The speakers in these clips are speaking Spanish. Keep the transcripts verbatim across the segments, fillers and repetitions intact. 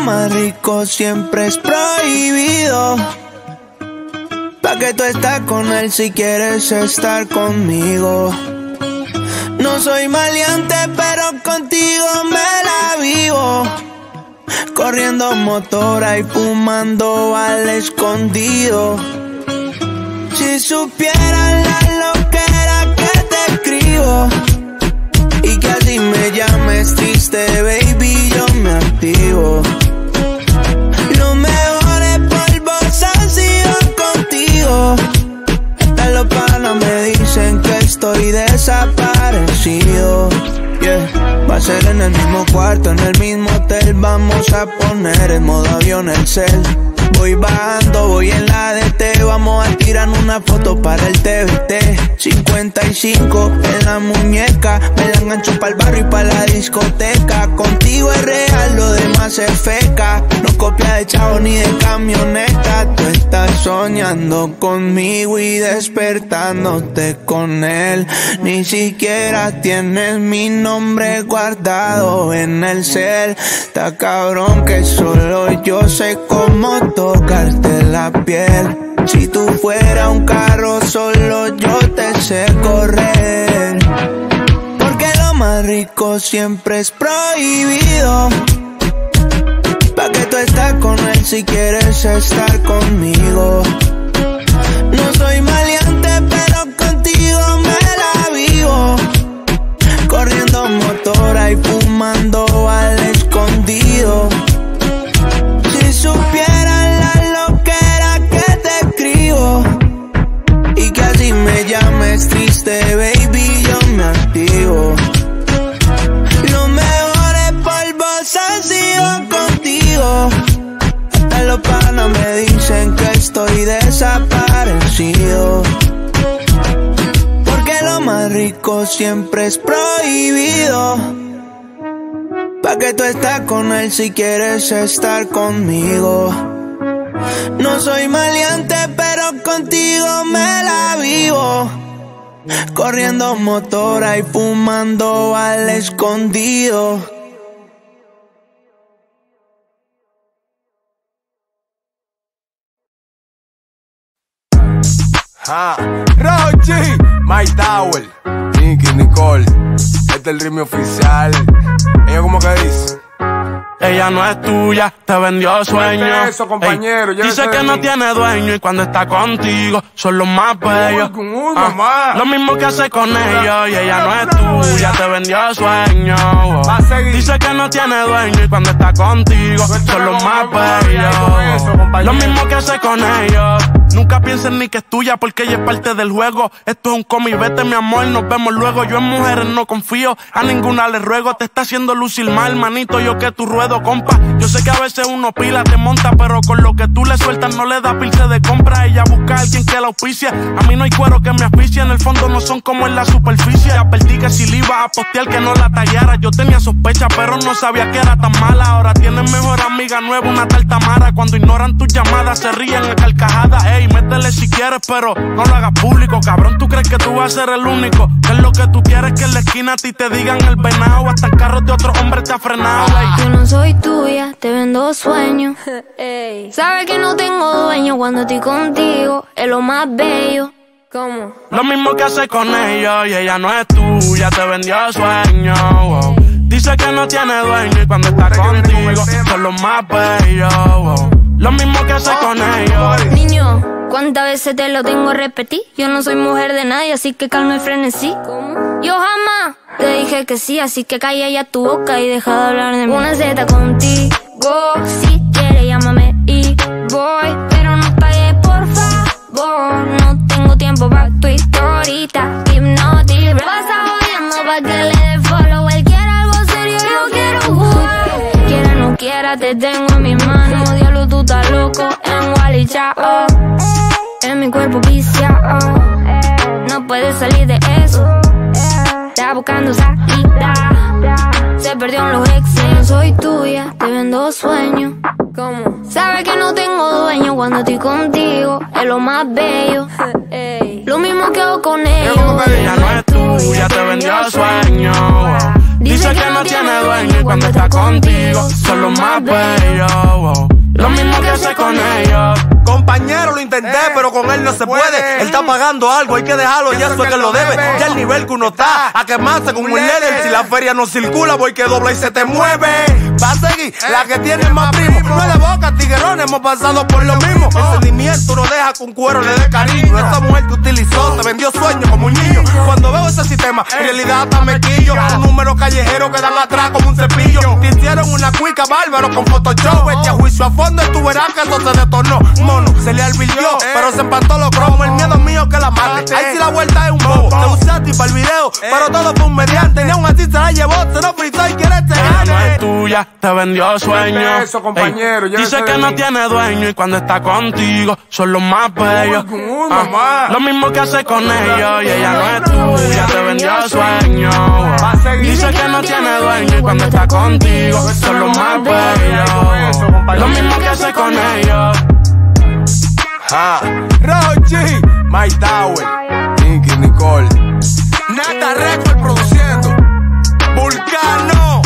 más rico siempre es prohibido. Pa' que tú estás con él si quieres estar conmigo. No soy maleante, pero contigo me la vivo. Corriendo motora y fumando al escondido. Si supieran la loquera que te escribo y que así me llames triste, baby, yo me activo. Los mejores polvos han sido contigo. Hasta los panas me dicen que estoy desaparecido. Yeah. Va a ser en el mismo cuarto, en el mismo hotel. Vamos a poner en modo avión el cel. Voy bajando, voy en la D T. Vamos a tirar una foto para el T V T. cincuenta y cinco en la muñeca. Me la engancho para el barrio y para la discoteca. Contigo es real, lo demás es feca. No copia de chavo ni de camioneta. Tú estás soñando conmigo y despertándote con él. Ni siquiera tienes mi nombre guardado en el cel. Está cabrón que solo yo sé cómo tocarte la piel. Si tú fueras un carro, solo yo te sé correr. Porque lo más rico siempre es prohibido. Pa' que tú estás con él si quieres estar conmigo. No soy maleante, pero contigo me la vivo. Corriendo motora y fumando al escondido. Si supieran la loquera que te escribo y que así me llames triste, baby, yo me activo. Los mejores polvos han sido contigo. Hasta los panas me dicen que estoy desaparecido. Porque lo más rico siempre es prohibido. Pa' que tú estás con él si quieres estar conmigo. No soy maleante, pero contigo me la vivo. Corriendo motora y fumando al escondido. Ah, Rochi, My Tower, Nicky, Nicole. Este es el ritmo oficial. Ella como que dice: ella no es tuya, te vendió sueño. Eso, compañero. Ey, dice que no mí. tiene dueño y cuando está contigo son los más bellos. Uy, uy, ah, lo mismo que hace con ellos y ella no es tuya, te vendió sueño. Oh. Dice que no tiene dueño y cuando está contigo son los más bellos. Lo mismo que hace con ellos. Nunca pienses ni que es tuya porque ella es parte del juego. Esto es un cómic, vete mi amor, nos vemos luego. Yo en mujeres no confío, a ninguna le ruego. Te está haciendo lucir mal, manito, yo que tu ruedo, compa. Yo sé que a veces uno pila, te monta, pero con lo que tú le sueltas no le da pilce de compra. Ella busca a alguien que la auspicie. A mí no hay cuero que me asfixie, en el fondo no son como en la superficie. Advertí que si le iba a postear que no la tallara. Yo tenía sospecha, pero no sabía que era tan mala. Ahora tienes mejor amiga nueva, una tal Tamara. Cuando ignoran tus llamadas se ríen a carcajadas. Ey, métele si quieres, pero no lo hagas público. Cabrón, tú crees que tú vas a ser el único. Que es lo que tú quieres, que en la esquina a ti te digan el venado. Hasta en carros de otro hombre te ha frenado. Ey. Yo no soy tuya, te vendo sueños. Sabes que no tengo dueño cuando estoy contigo. Es lo más bello. ¿Cómo? Lo mismo que hace con ellos y ella no es tuya, te vendió sueños. Oh. Dice que no tiene dueño y cuando está contigo son los más bellos. Oh. Lo mismo que hace con ellos. Niño, ¿cuántas veces te lo tengo a repetir? Yo no soy mujer de nadie, así que calma y frenesí. ¿Cómo? Yo jamás te dije que sí, así que calla ya tu boca y deja de hablar de mí. Una Z contigo, si quieres llámame y voy, pero no pagues por favor. No tengo tiempo pa' tu historita, hipnotic. Pasa jodiendo pa' que le dé follow. Él quiere algo serio, yo quiero jugar. Quiera no quiera, te tengo en mis manos. Diablo, tú estás loco en Wally Chao. En mi cuerpo viciado, no puedes salir de eso. Está buscando salida, se perdió en los exes. No soy tuya, te vendo sueños. ¿Cómo? Sabes que no tengo dueño cuando estoy contigo. Es lo más bello. Lo mismo que hago con ellos. Ella no es tuya, te vendió sueños. Dice que no tiene dueño y cuando está contigo son los más bellos. Oh. Lo mismo que hace con ellos. Compañero, lo intenté, eh, pero con él no se puede. puede. Él está pagando algo, hay que dejarlo, y eso es que lo debe. Ya el nivel que uno está, a quemarse con un líder. Si la feria no circula, voy que dobla y se te mueve. Va a seguir eh, la que tiene más primo. No es de boca, tiguerón, hemos pasado por lo mismo. El sentimiento no deja que un cuero le dé cariño. Esa mujer que utilizó te vendió sueños como un niño. Cuando veo ese sistema, en realidad hasta me quillo. Un número callejero que dan atrás como un cepillo. Te hicieron una cuica bárbaro con Photoshop. Echa juicio a fondo y tú verás que eso se detornó. Mono, se le alvirtió, eh, pero se empató los cromos. El miedo mío que la mate. Ahí sí la vuelta es un bobo. Te usé a ti para el video, eh, pero todo fue un mediante. Ni aún así se la llevó, se lo fritó y quiere te gane. No es tuya, te vendió sueño. Eso, compañero, Ey, dice que no tiene dueño y cuando está contigo son los más bellos. Uy, uy, ah, lo mismo que hace con ellos y ella no es tuya, te vendió sueño. Dice que no tiene dueño y cuando está contigo son los más bellos. Lo mismo que hace con ellos. Ah, Rochi, My Tower, Nicky Nicole, Nata Record produciendo, Vulcano.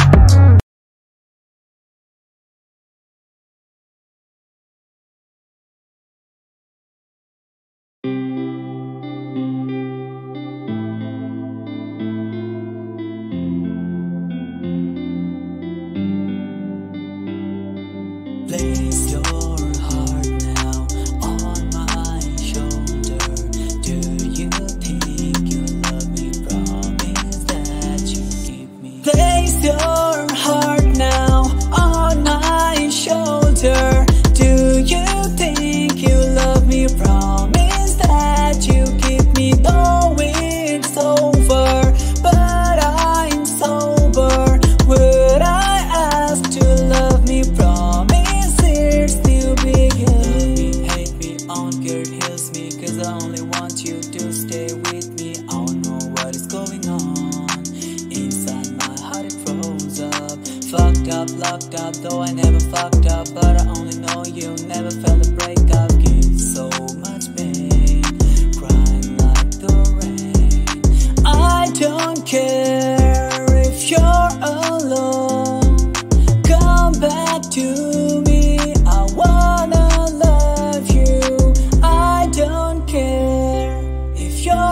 Place your heart now on my shoulder. Do you think you love me? Promise that you give me. Place your heart now on my shoulder. Do you think you love me? Promise that you give me. Though it's over, but I'm sober. Would I ask to love me? Promise. I only want you to stay with me. I don't know what is going on. Inside my heart it froze up. Fucked up, locked up, though I never fucked up. But I only know you never felt a breakup. Give so much pain, crying like the rain. I don't care if you're alone. Come back to me, I wanna love you. I don't care if you're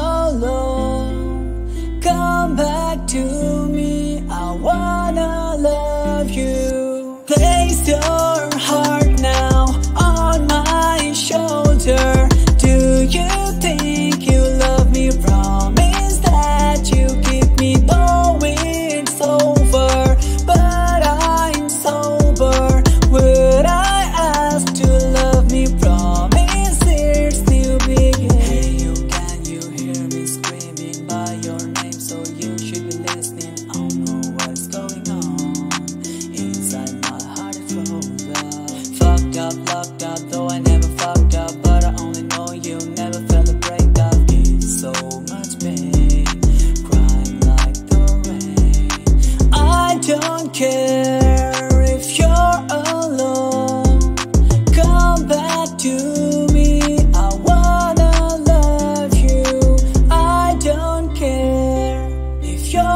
alone. Come back to me, I wanna love you. Place your heart now on my shoulder. Do you think you love me? Promise that you give me. Though it's over, but I'm sober. Would I ask to love me? Promise it's still begin. Hey, you can you hear me screaming by your name? So you should be listening. I don't know what's going on. Inside my heart it froze up. Fucked up, locked up, though I never fucked up. But I only know you never felt a breakup. It's so much pain, crying like the rain. I don't care if you're alone. Come back to me, I wanna love you. I don't care if you're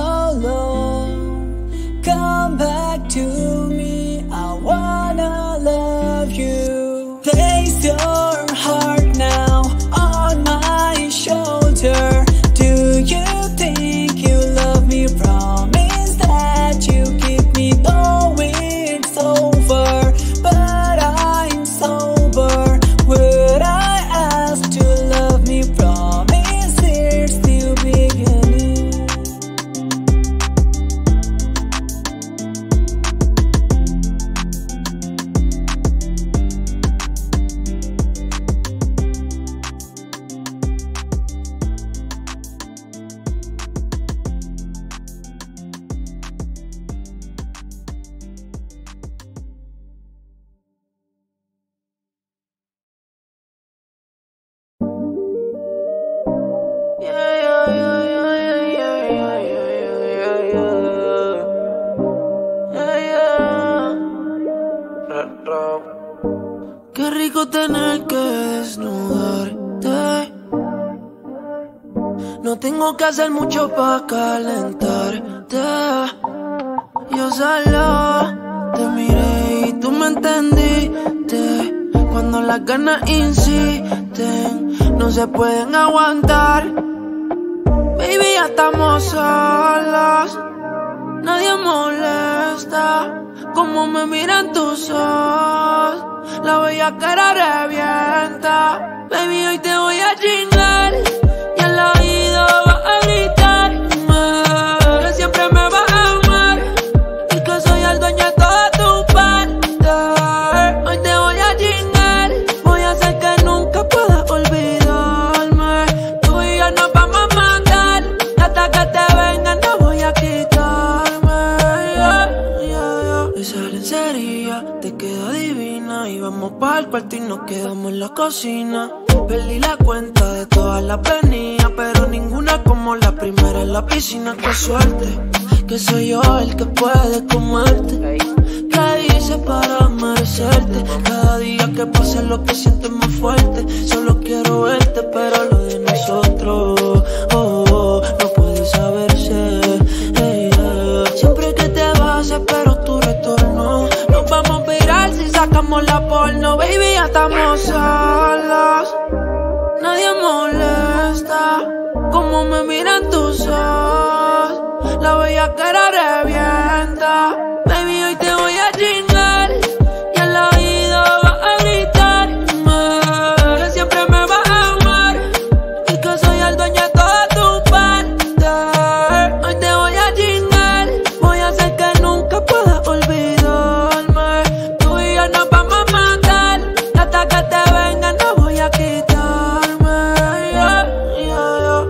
alone. Come back to me, I wanna love you. Place your heart now on my shoulder. Do you think you love me? Promise that you give me. Though it's over, but I'm sober. Would I ask to love me? Promise it's still beginning. Qué rico tener que desnudarte. No tengo que hacer mucho para calentarte. Yo solo te miré y tú me entendiste. Cuando las ganas insisten, no se pueden aguantar. Baby, ya estamos solos, nadie molesta. Como me miran tus ojos, la bellaquera revienta. Baby, hoy te voy a chingar y al oído vas a gritarme que siempre me vas a amar y que soy el dueño de toda tu parte. Hoy te voy a chingar, voy a hacer que nunca puedas olvidarme. Tú y yo nos vamos a matar y hasta que te vengan no voy a quitarme. Yeah, yeah, yeah. Esa lencería te queda divina y vamos para el cuarto y nos quedamos en la cocina. Perdí la cuenta de todas las venidas, pero ninguna como la primera en la piscina. Qué suerte, que soy yo el que puede comerte. ¿Qué hice para merecerte? Cada día que pasa lo que siento es más fuerte. Solo quiero verte, pero lo de nosotros oh, oh, no puede saberse. Hey, yeah. Siempre que te vas espero tu retorno. Nos vamos a virar si sacamos la porno. Baby, ya estamos solos, nadie molesta. Como me miran tus ojos, la bellaquera revienta. Baby, hoy te voy a chingar y al oído vas a gritarme que siempre me vas a amar y que soy el dueño de toda tu parte. Hoy te voy a chingar, voy a hacer que nunca puedas olvidarme. Tú y yo nos vamos a matar y hasta que te vengan no voy a quitarme. Yeah, yeah, yeah.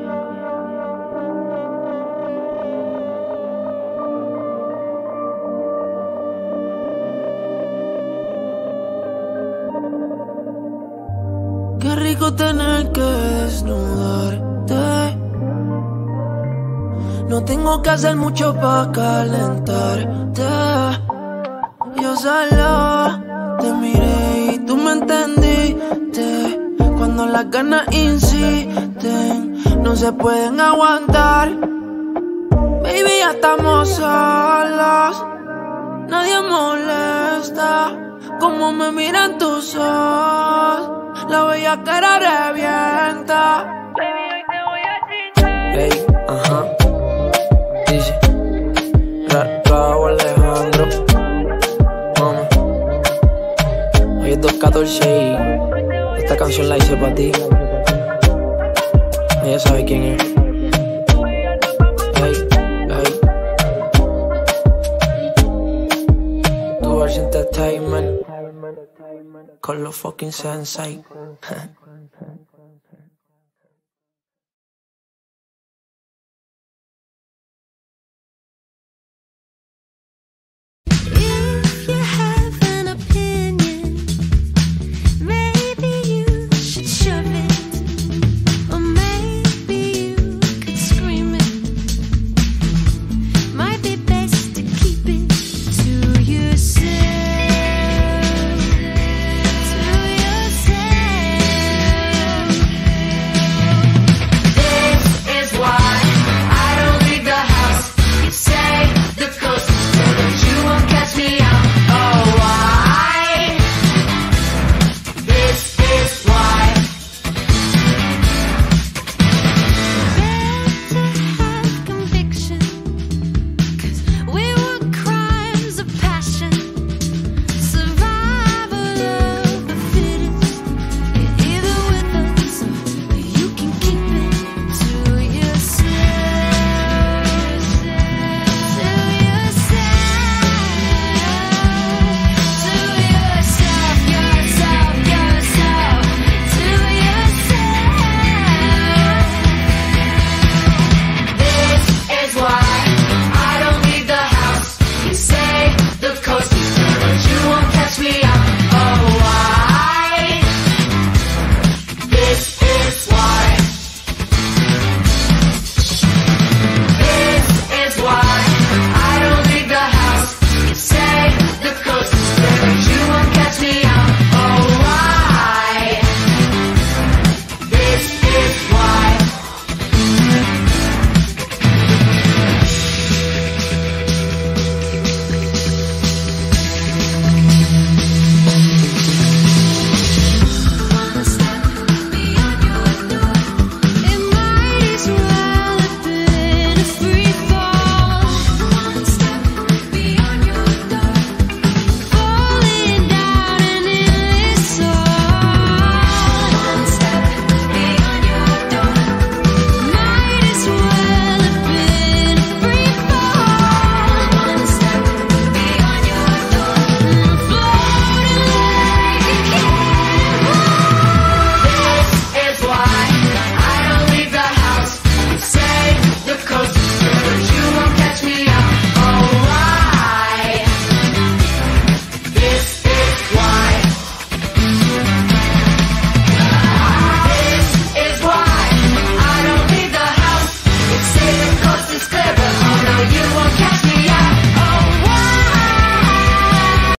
Qué rico tener que desnudarte. No tengo que hacer mucho para calentarte. Yo solo te miré y tú me entendiste. Cuando las ganas insisten, no se pueden aguantar. Baby, ya estamos solos, nadie molesta. Como me miran tus ojos, la bellaquera revienta. Baby, hoy te voy a chingar. Ey, ajá. Dice Ra- Raúl Alejandro. Mama. Hoy es dos catorce y esta canción la hice para ti. Ella sabe quién es. Ey, ey. Tu versión entertainment con los fucking sensei.